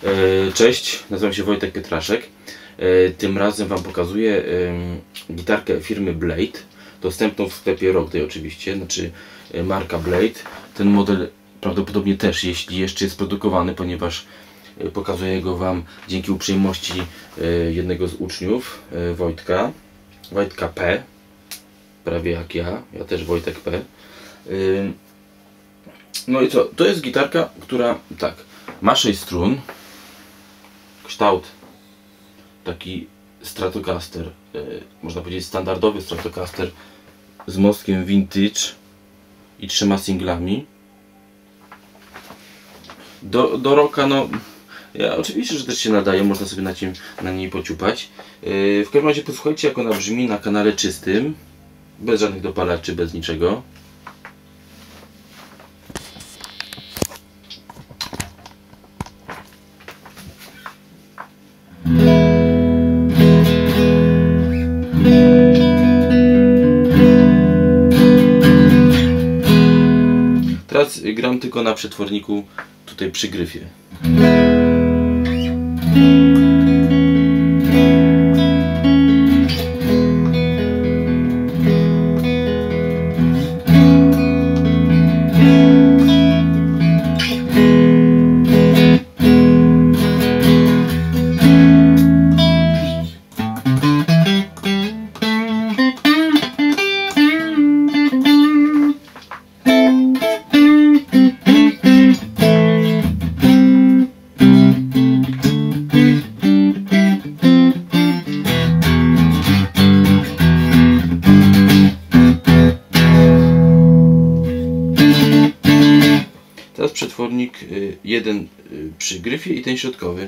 Cześć, nazywam się Wojtek Pietraszek. Tym razem Wam pokazuję gitarkę firmy Blade, dostępną w sklepie Rock Day oczywiście, znaczy marka Blade. Ten model prawdopodobnie też, jeśli jeszcze jest produkowany, ponieważ pokazuję go Wam dzięki uprzejmości jednego z uczniów, Wojtka P. Prawie jak ja też Wojtek P. No i co? To jest gitarka, która tak, ma 6 strun, kształt taki Stratocaster, można powiedzieć standardowy Stratocaster z mostkiem vintage i 3 singlami. Do rocka, no ja oczywiście, że też się nadaje, można sobie na niej pociupać. W każdym razie posłuchajcie, jak ona brzmi na kanale czystym, bez żadnych dopalaczy, bez niczego. Teraz gram tylko na przetworniku tutaj przy gryfie. Teraz przetwornik jeden przy gryfie i ten środkowy.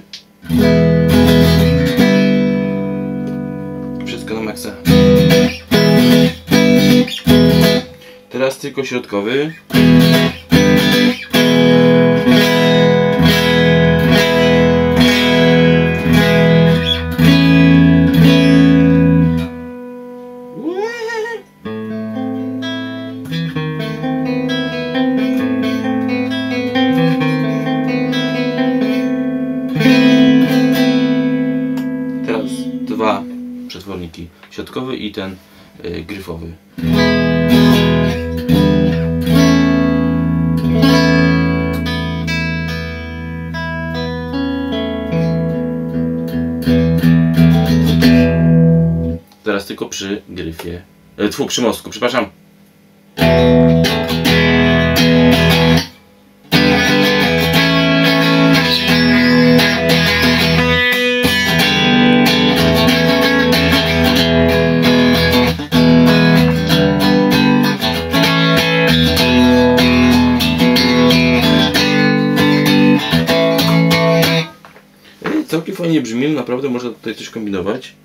Wszystko na maksa. Teraz tylko środkowy. Dwa przetworniki, środkowy i ten gryfowy. Teraz tylko przy gryfie, przy mostku, przepraszam. Całkiem fajnie brzmi, naprawdę można tutaj coś kombinować.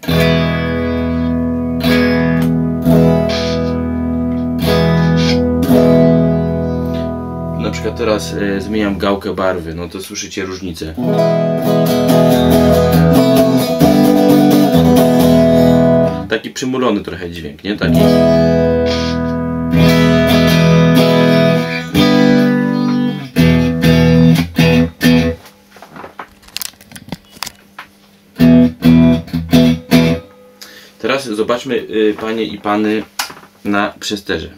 Na przykład teraz zmieniam gałkę barwy, no to słyszycie różnicę. Taki przymulony trochę dźwięk, nie? Taki. Teraz zobaczmy, panie i pany, na przesterze.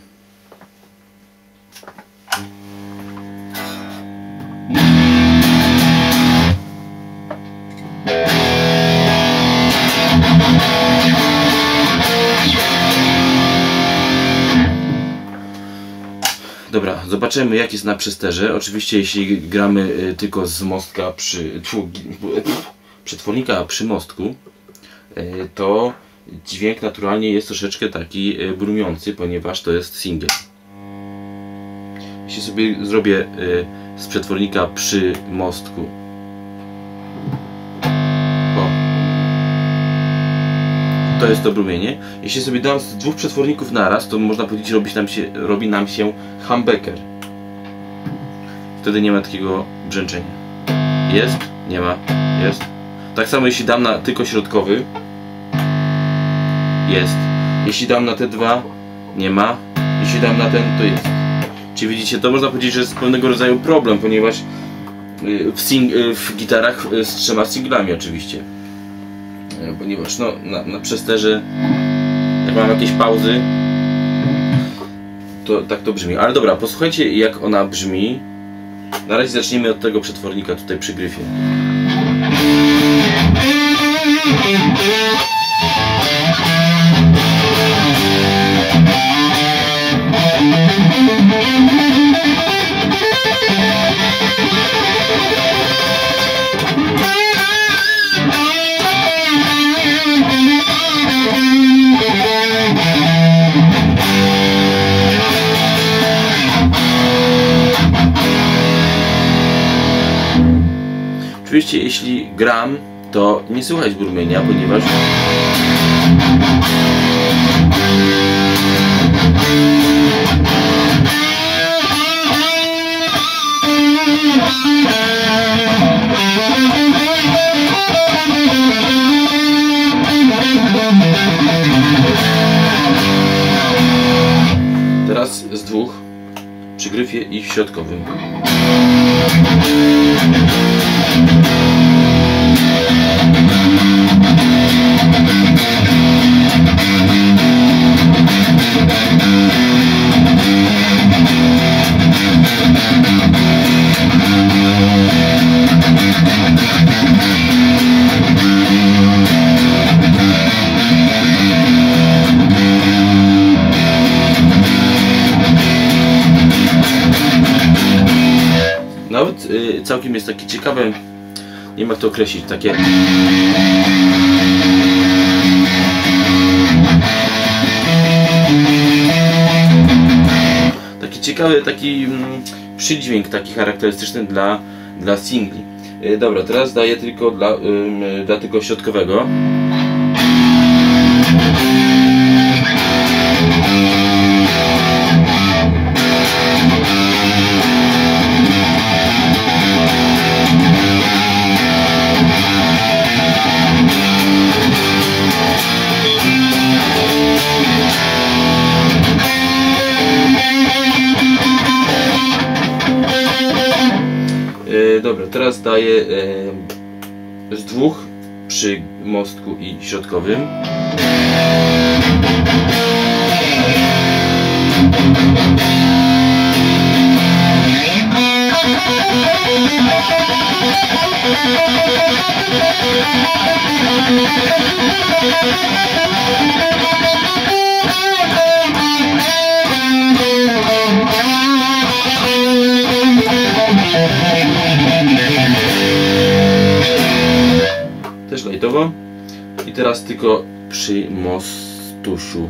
Dobra, zobaczymy, jak jest na przesterze. Oczywiście jeśli gramy tylko z mostka przetwornika przy mostku, to dźwięk naturalnie jest troszeczkę taki brumiący, ponieważ to jest singiel. Jeśli sobie zrobię z przetwornika przy mostku, to jest to brumienie. Jeśli sobie dam z 2 przetworników naraz, to można powiedzieć, robi nam się humbucker. Wtedy nie ma takiego brzęczenia. Jest, nie ma, jest. Tak samo jeśli dam na tylko środkowy, jest. Jeśli dam na te 2, nie ma. Jeśli dam na ten, to jest. Czyli widzicie, to można powiedzieć, że jest pewnego rodzaju problem, ponieważ w gitarach z 3 singlami oczywiście. Ponieważ no, przez te, że jak mam jakieś pauzy, to tak to brzmi. Ale dobra, posłuchajcie jak ona brzmi. Na razie zacznijmy od tego przetwornika tutaj przy gryfie. Oczywiście jeśli gram, to nie słychać brumienia, ponieważ teraz z 2 przy gryfie i w środkowym. Nawet całkiem jest takie ciekawe, nie wiem jak to określić, takie ciekawy przydźwięk taki charakterystyczny dla singli. Dobra, teraz daję tylko dla tego środkowego. Dobra, teraz daję z 2 przy mostku i środkowym. Też lajtowo. I teraz tylko przy mostusiu.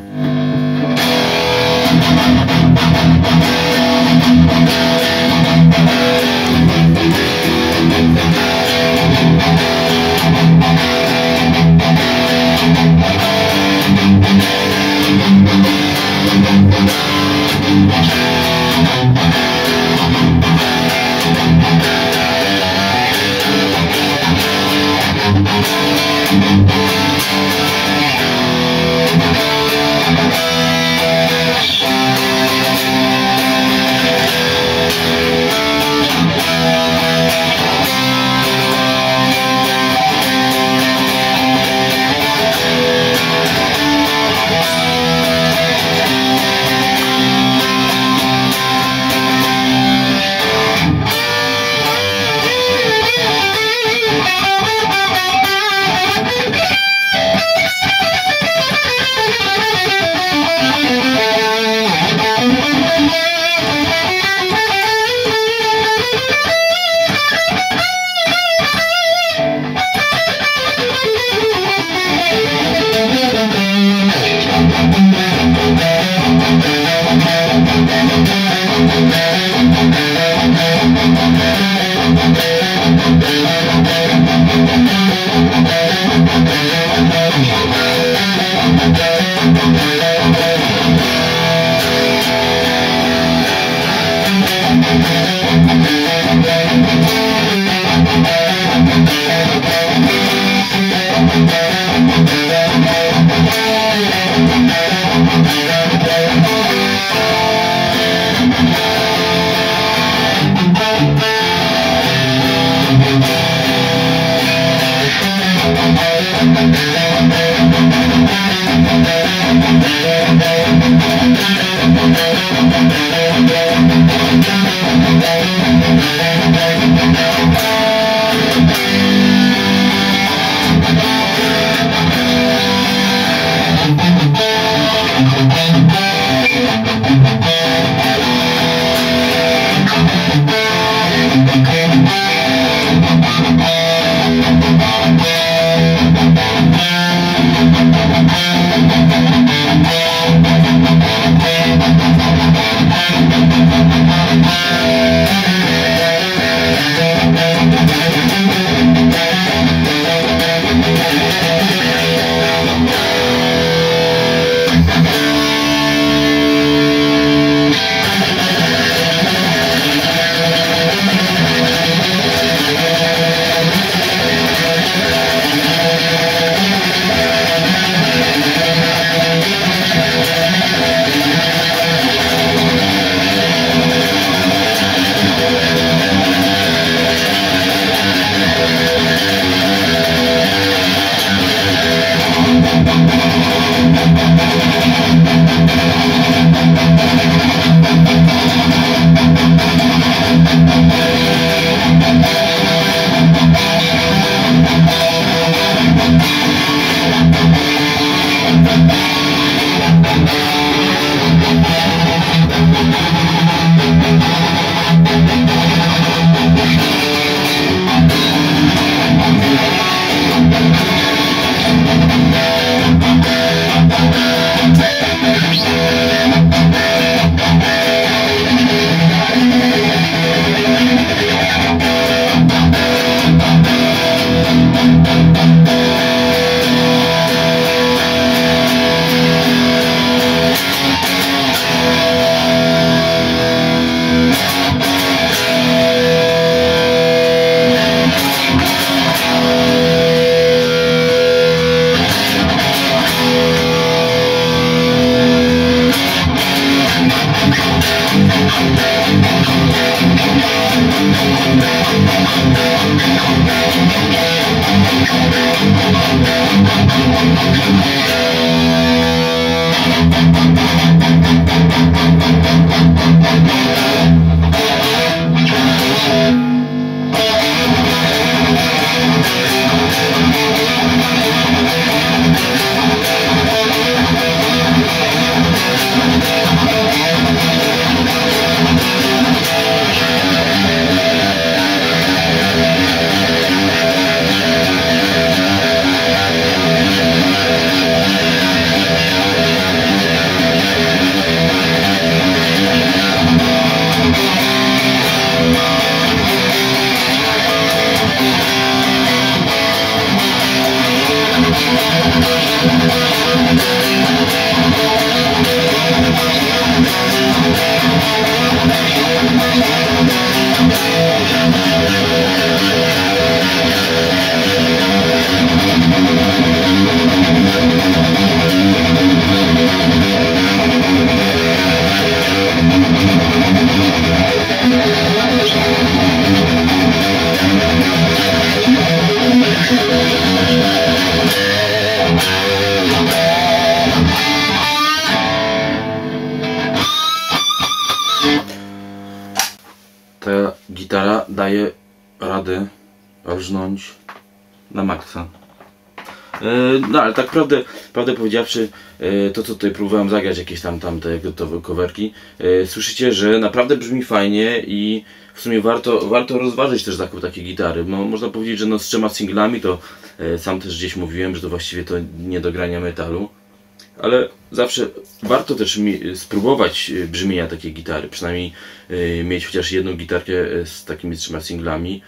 Ta gitara daje radę rżnąć na maksa. No ale tak prawdę powiedziawszy, to co tutaj próbowałem zagrać, jakieś tam te gotowe coverki, słyszycie, że naprawdę brzmi fajnie i w sumie warto rozważyć też zakup takiej gitary. Można powiedzieć, że no z 3 singlami to sam też gdzieś mówiłem, że to właściwie to nie do grania metalu. Ale zawsze warto też spróbować brzmienia takiej gitary, przynajmniej mieć chociaż jedną gitarkę z takimi 3 singlami.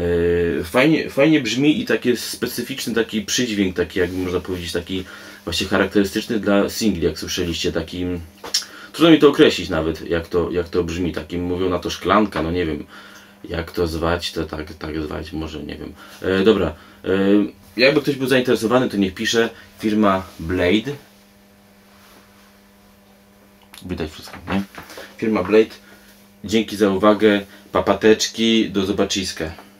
Fajnie brzmi i taki specyficzny taki przydźwięk, taki jakby można powiedzieć, taki właśnie charakterystyczny dla singli, jak słyszeliście, taki... Trudno mi to określić nawet, jak to brzmi, takim mówią na to szklanka, no nie wiem jak to zwać, to tak zwać, może nie wiem. Dobra, jakby ktoś był zainteresowany, to niech pisze, firma Blade. Widać wszystko, nie? Firma Blade. Dzięki za uwagę, papateczki, do zobaczyska.